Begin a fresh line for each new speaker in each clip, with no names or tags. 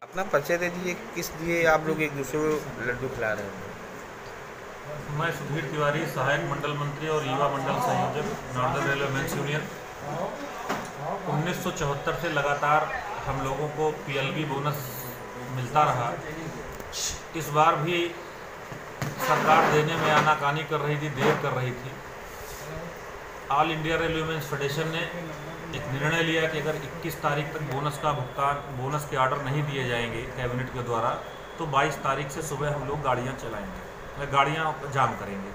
अपना परिचय दे दीजिए, किस लिए आप लोग एक दूसरे को लड्डू खिला रहे हैं?
मैं सुधीर तिवारी, सहायक मंडल मंत्री और युवा मंडल संयोजक, नॉर्दर्न रेलवे मेंस यूनियन। 1974 से लगातार हम लोगों को पीएलबी बोनस मिलता रहा। इस बार भी सरकार देने में आनाकानी कर रही थी, देर कर रही थी। All India railway men's federation ने एक निर्णय लिया कि अगर 21 तारीख तक बोनस का भुगतान, बोनस के ऑर्डर नहीं दिए जाएंगे कैबिनेट के द्वारा, तो 22 तारीख से सुबह हम लोग गाड़ियाँ चलाएंगे, गाड़ियाँ जाम करेंगे।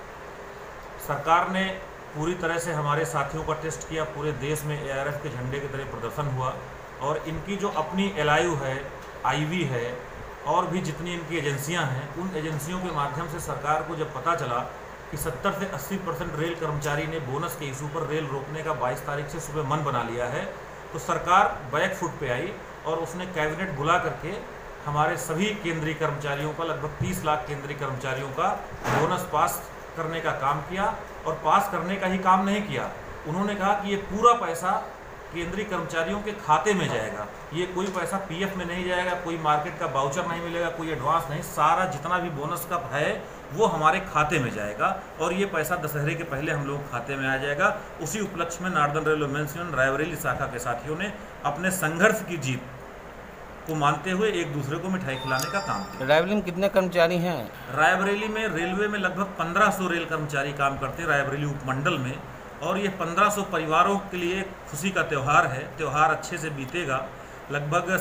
सरकार ने पूरी तरह से हमारे साथियों का टेस्ट किया। पूरे देश में एआरएफ के झंडे की तरह प्रदर्शन हुआ और इनकी जो अपनी एलआईयू है, आईवी है और भी जितनी इनकी एजेंसियां हैं, उन एजेंसियों के माध्यम से सरकार को जब पता चला कि 70 से 80% रेल कर्मचारी ने बोनस के इशू पर रेल रोकने का 22 तारीख से सुबह मन बना लिया है, तो सरकार बैक फुट पे आई और उसने कैबिनेट बुला करके हमारे सभी केंद्रीय कर्मचारियों का, लगभग 30 लाख केंद्रीय कर्मचारियों का बोनस पास करने का काम किया। और पास करने का ही काम नहीं किया, उन्होंने कहा कि ये पूरा पैसा केंद्रीय कर्मचारियों के खाते में जाएगा। ये कोई पैसा पीएफ में नहीं जाएगा, कोई मार्केट का वाउचर नहीं मिलेगा, कोई एडवांस नहीं, सारा जितना भी बोनस का है वो हमारे खाते में जाएगा और ये पैसा दशहरे के पहले हम लोग खाते में आ जाएगा। उसी उपलक्ष्य में northern railway men's union Raebareli शाखा के साथियों ने अपने संघर्ष की जीत को मानते हुए एक दूसरे को मिठाई खिलाने का काम किया।
रायबरेली में कितने कर्मचारी हैं?
रायबरेली में रेलवे में लगभग 1500 रेल कर्मचारी काम करते हैं रायबरेली उपमंडल में, और ये 1500 परिवारों के लिए खुशी का त्यौहार है। त्यौहार अच्छे से बीतेगा। लगभग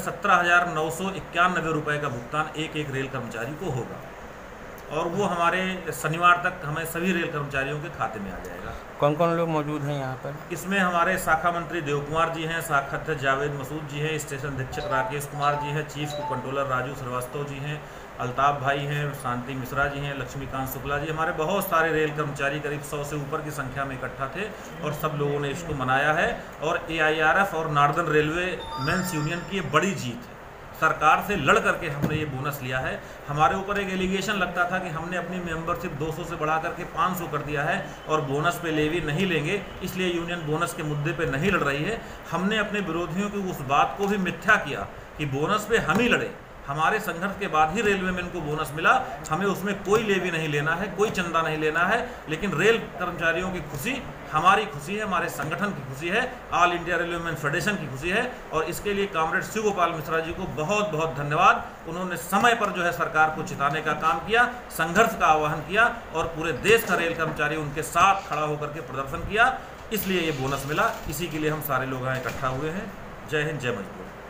17,991 रुपये का भुगतान एक एक रेल कर्मचारी को होगा और वो हमारे शनिवार तक हमें सभी रेल कर्मचारियों के खाते में आ जाएगा।
कौन कौन लोग मौजूद हैं यहाँ पर?
इसमें हमारे शाखा मंत्री देव कुमार जी हैं, शाखा अध्यक्ष जावेद मसूद जी हैं, स्टेशन अधीक्षक राकेश कुमार जी हैं, चीफ कंट्रोलर राजू श्रीवास्तव जी हैं, अल्ताफ भाई हैं, शांति मिश्रा जी हैं, लक्ष्मीकांत शुक्ला जी। हमारे बहुत सारे रेल कर्मचारी करीब 100 से ऊपर की संख्या में इकट्ठा थे और सब लोगों ने इसको मनाया है। और एआईआरएफ और नॉर्दर्न रेलवे मेंस यूनियन की ये बड़ी जीत है। सरकार से लड़ करके हमने ये बोनस लिया है। हमारे ऊपर एक एलिगेशन लगता था कि हमने अपनी मेंबरशिप 200 से बढ़ा करके 500 कर दिया है और बोनस पे लेवी नहीं लेंगे, इसलिए यूनियन बोनस के मुद्दे पे नहीं लड़ रही है। हमने अपने विरोधियों की उस बात को भी मिथ्या किया कि बोनस पे हम ही लड़े। हमारे संघर्ष के बाद ही रेलवे में इनको बोनस मिला। हमें उसमें कोई लेवी नहीं लेना है, कोई चंदा नहीं लेना है, लेकिन रेल कर्मचारियों की खुशी हमारी खुशी है, हमारे संगठन की खुशी है, all India railway men's federation की खुशी है। और इसके लिए कॉमरेड शिव गोपाल मिश्रा जी को बहुत बहुत धन्यवाद। उन्होंने समय पर जो है सरकार को चिताने का काम किया, संघर्ष का आह्वान किया और पूरे देश का रेल कर्मचारी उनके साथ खड़ा होकर के प्रदर्शन किया, इसलिए ये बोनस मिला। इसी के लिए हम सारे लोग यहाँ इकट्ठा हुए हैं। जय हिंद, जय मजदूर।